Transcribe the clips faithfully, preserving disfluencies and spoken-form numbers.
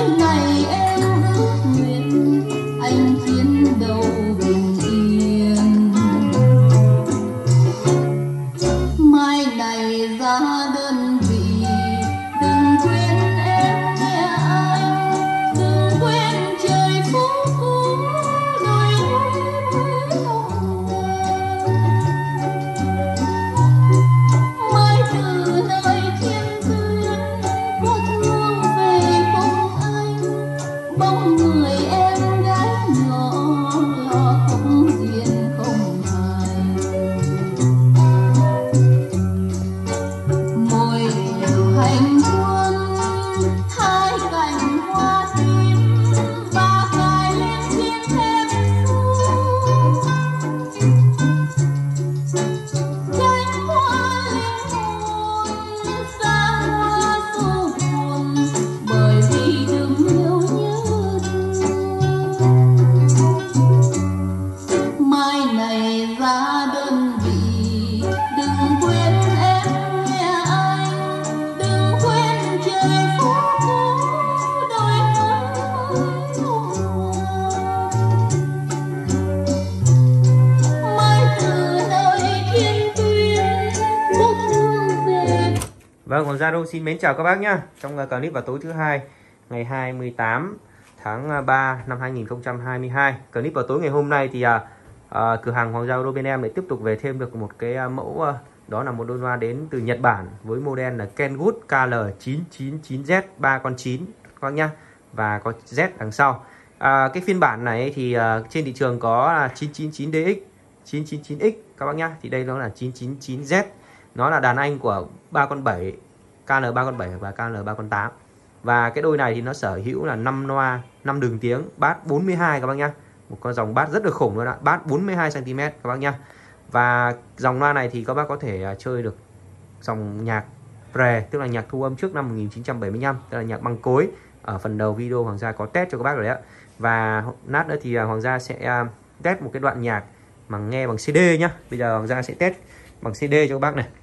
Vâng, Hoàng Gia Đô xin mến chào các bác nhá. Trong clip vào tối thứ hai ngày hai mươi tám tháng ba năm hai nghìn không trăm hai mươi hai, clip vào tối ngày hôm nay thì à, à, cửa hàng Hoàng Gia Đô bên em lại tiếp tục về thêm được một cái à, mẫu à, đó là một đôi loa đến từ Nhật Bản với model là Kenwood K L chín chín chín Z ba con chín các bác nhá, và có Z đằng sau. À, cái phiên bản này thì à, trên thị trường có là chín chín chín D X, chín chín chín X các bác nhá, thì đây nó là chín chín chín Z. Nó là đàn anh của ba con bảy, K L ba con bảy và K L ba con tám. Và cái đôi này thì nó sở hữu là năm loa, năm đường tiếng, bass bốn mươi hai các bác nhá. Một con dòng bass rất là khủng luôn ạ, bass bốn mươi hai xăng ti mét các bác nhá. Và dòng loa này thì các bác có thể chơi được dòng nhạc pre, tức là nhạc thu âm trước năm một nghìn chín trăm bảy mươi lăm, tức là nhạc băng cối. Ở phần đầu video Hoàng Gia có test cho các bác rồi đấy ạ. Và lát nữa thì Hoàng Gia sẽ test một cái đoạn nhạc mà nghe bằng xê đê nhá. Bây giờ Hoàng Gia sẽ test bằng xê đê cho các bác này,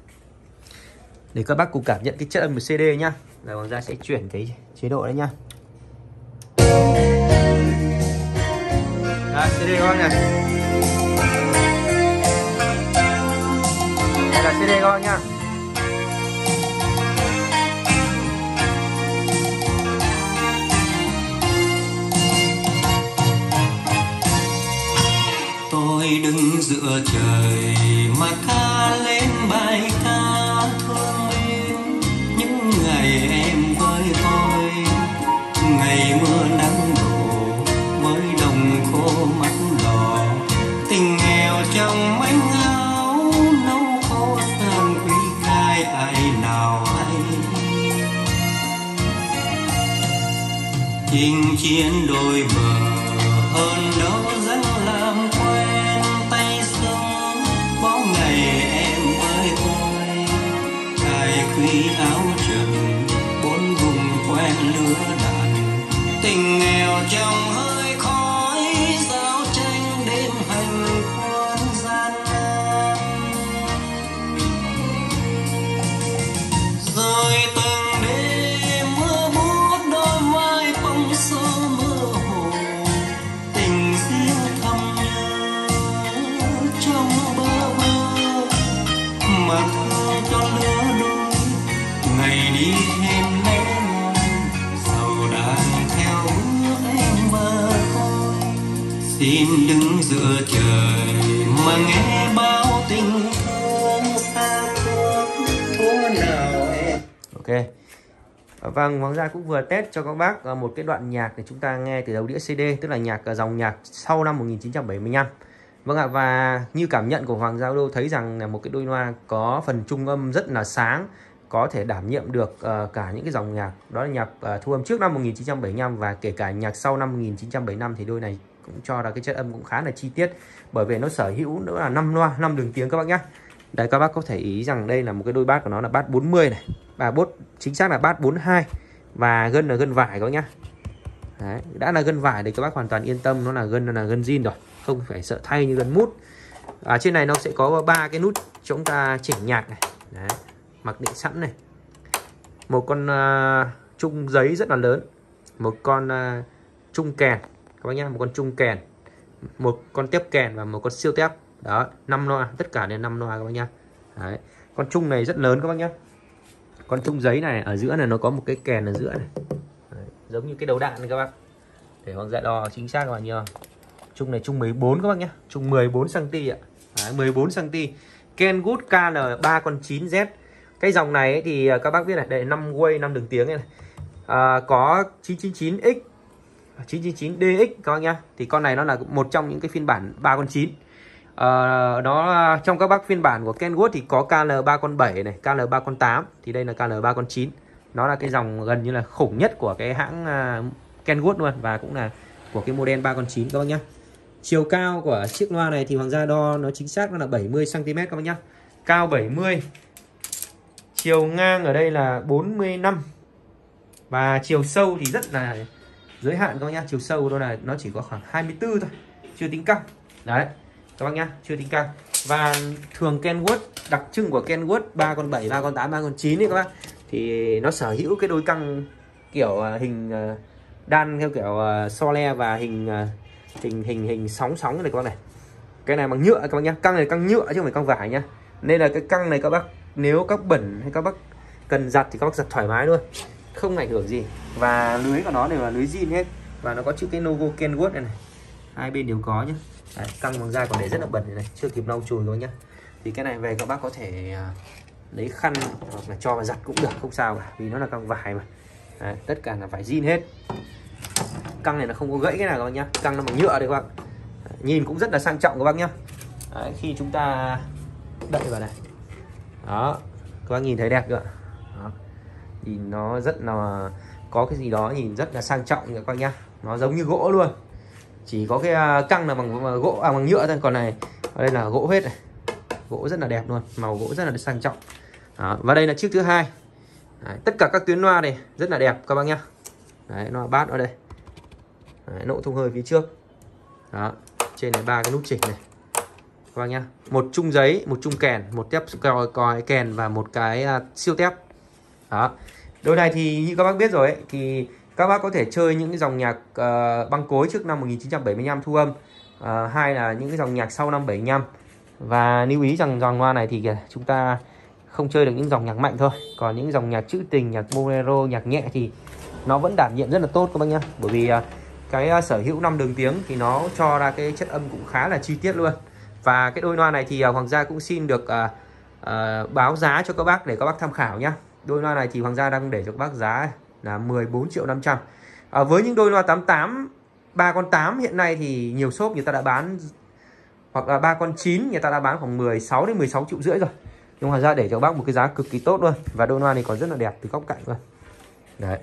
để các bác cùng cảm nhận cái chất âm của xê đê nhá. Rồi Hoàng Gia sẽ chuyển cái chế độ đấy nhá. Đây, xê đê các bác này. Đây là xê đê các bác nhá. Tôi đứng giữa trời mà ca lên bài ca thương em, những ngày em với tôi, ngày mưa nắng đổ với đồng khô mắt đỏ, tình nghèo trong manh áo nấu khô than quý khai ai nào hay. Chinh chiến đôi bờ hơn đâu dẫn làm quen tay sông, có ngày em với tôi cài khuy áo trần bốn vùng quen lửa đạn, tình nghèo trong hơi khói giao tranh đêm hành quân gian nan. Rồi từng đêm mưa buốt đôi vai bóng xô mơ hồ, tình riêng thầm nhớ trong bơ vơ mà thương cho lứa đôi, ngày đi thêm lẽ loi sầu đàn theo bước em mơ thôi. Xin đứng giữa trời mà nghe bao tình thương xa thương thua nào em. Ok. Vâng, Hoàng Gia cũng vừa test cho các bác một cái đoạn nhạc để chúng ta nghe từ đầu đĩa xê đê, tức là nhạc dòng nhạc sau năm một nghìn chín trăm bảy mươi lăm. Vâng ạ, và như cảm nhận của Hoàng Gia Đô thấy rằng là một cái đôi loa có phần trung âm rất là sáng, có thể đảm nhiệm được uh, cả những cái dòng nhạc, đó là nhạc uh, thu âm trước năm một nghìn chín trăm bảy mươi lăm và kể cả nhạc sau năm một nghìn chín trăm bảy mươi lăm, thì đôi này cũng cho ra cái chất âm cũng khá là chi tiết, bởi vì nó sở hữu nữa là năm loa, năm đường tiếng các bác nhé. Đấy, các bác có thể ý rằng đây là một cái đôi bass của nó là bass bốn mươi này, và bốt chính xác là bass bốn mươi hai, và gân là gân vải các bác nhá. Đấy, đã là gân vải thì các bác hoàn toàn yên tâm, nó là gân là gân zin rồi, không phải sợ thay như gân mút. À, trên này nó sẽ có ba cái nút chúng ta chỉnh nhạc này. Đấy, mặc định sẵn này, một con uh, chung giấy rất là lớn, một con uh, trung kèn các bác nhá, một con trung kèn, một con tép kèn và một con siêu tép. Đó, năm loa, tất cả đều năm loa các bác nhá. Đấy. Con trung này rất lớn các bác nhá. Con trung giấy này ở giữa này nó có một cái kèn ở giữa này. Đấy, giống như cái đầu đạn này các bác. Để Hoàng Gia đo chính xác các bạn nhớ. Trung này trung mười bốn các bác nhá, trung mười bốn xăng ti mét ạ. Đấy, mười bốn xăng ti mét. Kenwood ca lờ ba con chín Z. Cái dòng này ấy thì các bác biết này, đây năm way, năm đường tiếng này, này. À, có chín chín chín X, chín chín chín D X các bác nhá. Thì con này nó là một trong những cái phiên bản ba con chín. À, nó trong các bác phiên bản của Kenwood thì có ca lờ ba con bảy này, ca lờ ba con tám, thì đây là ca lờ ba con chín. Nó là cái dòng gần như là khủng nhất của cái hãng uh, Kenwood luôn, và cũng là của cái model ba con chín các bác nhá. Chiều cao của chiếc loa này thì Hoàng Gia đo nó chính xác nó là bảy mươi xăng ti mét các bác nhá. Cao bảy mươi. Chiều ngang ở đây là bốn mươi lăm. Và chiều sâu thì rất là giới hạn các bác nhá. Chiều sâu đó là nó chỉ có khoảng hai mươi tư thôi, chưa tính căng. Đấy các bác nhá, chưa tính căng. Và thường Kenwood, đặc trưng của Kenwood ba con bảy, ba con tám, ba con chín ấy các bác, thì nó sở hữu cái đôi căng kiểu hình đan theo kiểu so le và hình hình hình hình sóng sóng này các bác này. Cái này bằng nhựa các bác nhá, căng này căng nhựa chứ không phải căng vải nhá. Nên là cái căng này các bác nếu các bẩn hay các bác cần giặt thì các bác giặt thoải mái luôn, không ảnh hưởng gì. Và lưới của nó đều là lưới zin hết, và nó có chữ cái logo Kenwood này này, hai bên đều có nhá. Đấy, căng bằng da còn để rất là bẩn này, này, chưa kịp lau chùi các bác nhá. Thì cái này về các bác có thể lấy khăn hoặc là cho vào giặt cũng được, không sao cả, vì nó là căng vải mà. Đấy, tất cả là vải zin hết. Căng này là không có gãy cái nào các bác nhá, căng nó bằng nhựa đây các bác. Đấy, nhìn cũng rất là sang trọng các bác nhá. Đấy, khi chúng ta đậy vào này, đó các bác nhìn thấy đẹp chưa? Đó. Nhìn nó rất là có cái gì đó nhìn rất là sang trọng các bác nhá. Nó giống như gỗ luôn, chỉ có cái căng là bằng gỗ à, bằng nhựa thôi, còn này ở đây là gỗ hết này, gỗ rất là đẹp luôn, màu gỗ rất là sang trọng. Đó. Và đây là chiếc thứ hai. Đấy, tất cả các tuyến loa này rất là đẹp các bác nhá. Đấy, loa bass ở đây. Đấy, nỗ thông hơi phía trước. Đó, trên này ba cái nút chỉnh này các bác nhá. Một chung giấy, một chung kèn, một tép còi, còi kèn và một cái uh, siêu tép. Đó. Đôi này thì như các bác biết rồi ấy, thì các bác có thể chơi những cái dòng nhạc uh, băng cối trước năm một nghìn chín trăm bảy mươi lăm thu âm, uh, hay là những cái dòng nhạc sau năm bảy mươi lăm. Và lưu ý rằng dòng loa này thì chúng ta không chơi được những dòng nhạc mạnh thôi, còn những dòng nhạc trữ tình, nhạc bolero, nhạc nhẹ thì nó vẫn đảm nhiệm rất là tốt các bác nhá. Bởi vì uh, cái uh, sở hữu năm đường tiếng thì nó cho ra cái chất âm cũng khá là chi tiết luôn. Và cái đôi loa này thì uh, Hoàng Gia cũng xin được uh, uh, báo giá cho các bác để các bác tham khảo nhá. Đôi loa này thì Hoàng Gia đang để cho các bác giá là mười bốn triệu năm trăm. À, với những đôi loa tám tám, ba con tám hiện nay thì nhiều shop người ta đã bán, hoặc là ba con chín người ta đã bán khoảng mười sáu đến mười sáu triệu rưỡi rồi. Nhưng Hoàng Gia để cho các bác một cái giá cực kỳ tốt luôn, và đôi loa này còn rất là đẹp từ góc cạnh luôn. Đấy.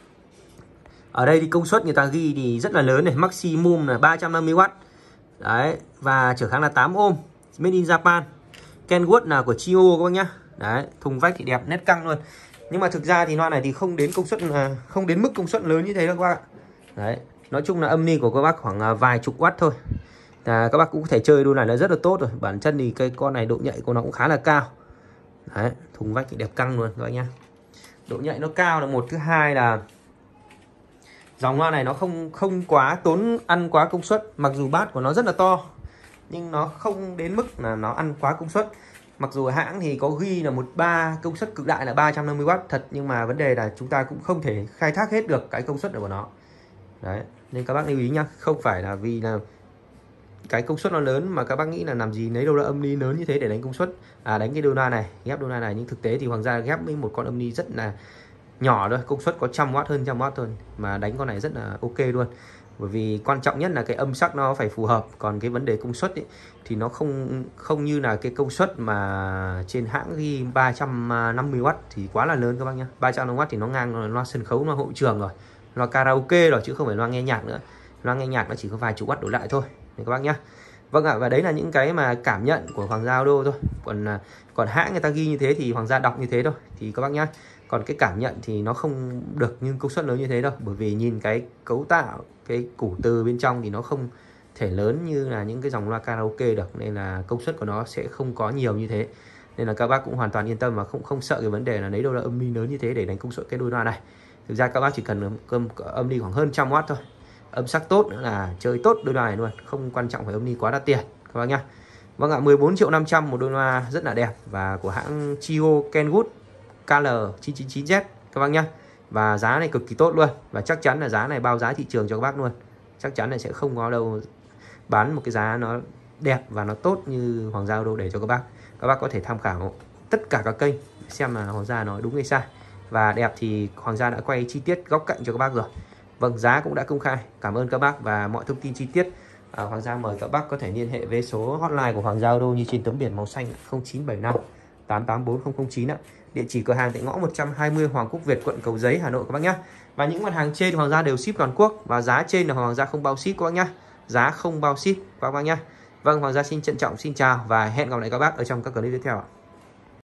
Ở đây thì công suất người ta ghi thì rất là lớn này, maximum là ba trăm năm mươi oát. Đấy, và trở kháng là tám ôm, made in Japan. Kenwood là của Chio các bác nhá. Đấy, thùng vách thì đẹp, nét căng luôn. Nhưng mà thực ra thì loa này thì không đến công suất, không đến mức công suất lớn như thế đâu các bác ạ. Đấy, nói chung là âm ni của các bác khoảng vài chục watt thôi. À, các bác cũng có thể chơi đôi này là rất là tốt rồi. Bản chân thì cây con này độ nhạy của nó cũng khá là cao. Đấy, thùng vách thì đẹp căng luôn các bác nhá. Độ nhạy nó cao là một, thứ hai là dòng loa này nó không không quá tốn ăn quá công suất. Mặc dù bass của nó rất là to, nhưng nó không đến mức là nó ăn quá công suất. Mặc dù hãng thì có ghi là một ba công suất cực đại là ba trăm năm mươi oát thật, nhưng mà vấn đề là chúng ta cũng không thể khai thác hết được cái công suất của nó. Đấy, nên các bác lưu ý nhá, không phải là vì là cái công suất nó lớn mà các bác nghĩ là làm gì lấy đâu ra âm ly lớn như thế để đánh công suất, à đánh cái đôi loa này, ghép đôi loa này. Nhưng thực tế thì Hoàng Gia ghép với một con âm ly rất là nhỏ thôi, công suất có trăm watt, hơn trăm watt thôi, mà đánh con này rất là ok luôn. Bởi vì quan trọng nhất là cái âm sắc nó phải phù hợp, còn cái vấn đề công suất ấy, thì nó không không như là cái công suất mà trên hãng ghi ba trăm năm mươi oát thì quá là lớn các bác nhá. ba trăm năm mươi oát thì nó ngang loa sân khấu, loa hội trường rồi, loa karaoke rồi, chứ không phải loa nghe nhạc nữa. Loa nghe nhạc nó chỉ có vài chục watt đổ lại thôi này các bác nhá. Vâng ạ, à, và đấy là những cái mà cảm nhận của Hoàng Gia Audio thôi. Còn còn hãng người ta ghi như thế thì Hoàng Gia đọc như thế thôi thì các bác nhá. Còn cái cảm nhận thì nó không được như công suất lớn như thế đâu, bởi vì nhìn cái cấu tạo, cái củ từ bên trong thì nó không thể lớn như là những cái dòng loa karaoke được, nên là công suất của nó sẽ không có nhiều như thế. Nên là các bác cũng hoàn toàn yên tâm và không không sợ cái vấn đề là lấy đâu ra âm ly lớn như thế để đánh công suất cái đôi loa này. Thực ra các bác chỉ cần âm, âm ly khoảng hơn trăm watt thôi, âm sắc tốt nữa là chơi tốt đôi loa này luôn, không quan trọng phải âm ly quá đắt tiền các bác nhá. Vâng ạ, mười bốn triệu năm trăm một đôi loa rất là đẹp và của hãng Chio Kenwood K L chín chín chín Z các bác nhá. Và giá này cực kỳ tốt luôn, và chắc chắn là giá này bao giá thị trường cho các bác luôn. Chắc chắn là sẽ không có đâu bán một cái giá nó đẹp và nó tốt như Hoàng Gia Auto để cho các bác. Các bác có thể tham khảo tất cả các kênh xem là Hoàng Gia nói đúng hay sai. Và đẹp thì Hoàng Gia đã quay chi tiết góc cạnh cho các bác rồi. Vâng, giá cũng đã công khai. Cảm ơn các bác và mọi thông tin chi tiết à, Hoàng Gia mời các bác có thể liên hệ với số hotline của Hoàng Gia Auto như trên tấm biển màu xanh không chín bảy năm tám tám bốn không không chín ạ. Địa chỉ cửa hàng tại ngõ một trăm hai mươi Hoàng Quốc Việt, quận Cầu Giấy, Hà Nội các bác nhé. Và những mặt hàng trên Hoàng Gia đều ship toàn quốc, và giá trên là Hoàng Gia không bao ship các bác nhé. Giá không bao ship các bác nhé. Vâng, Hoàng Gia xin trân trọng xin chào và hẹn gặp lại các bác ở trong các clip tiếp theo ạ.